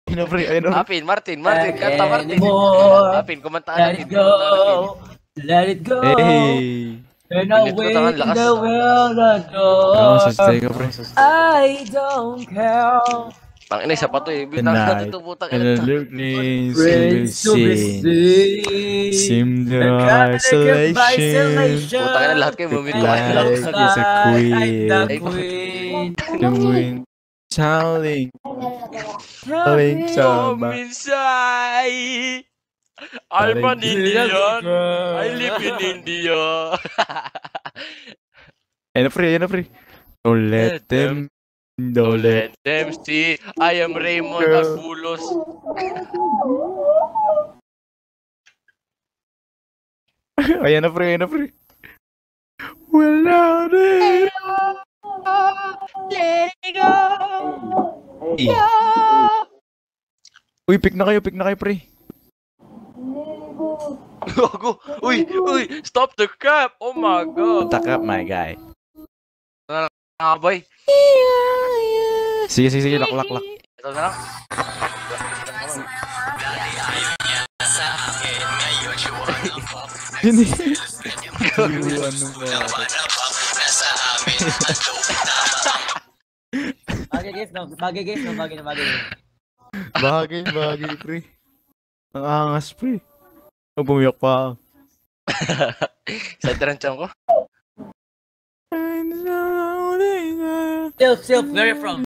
Ayun na, pre. Ayun na. Martin, kanta Martin. Martin, kumanta Let it go. Let it go. Hey. And I'll wait in the world Sa adore. ka, pre. I don't care. Pangina, isa pa to eh. Bitang na Tonight. to putang And ina the to. lookings Praise to be seen. seem the Isolation. Putang ina, lahat kayo Look mumito. like it's a I'm the queen. queen. The wind howling, howling Oh, sama. Minsay! I'm an Indian. I live in India. Ayun na, pre. Don't let them. Don't let. Let them see. I am Raymond Girl. Agbulos. Ayun na, pre. Wala rin. Let it go. Uy, pick na kayo, pre. Gago. Uy, stop the cap. Oh my god. Attack up, my guy. Boy. Sige, lock. Ito na lang. Hindi. Bagay guys, Bagay, pre. Ang angas, pre. Bumiyak pa. Sa tiransyan ko. Still, where are you from?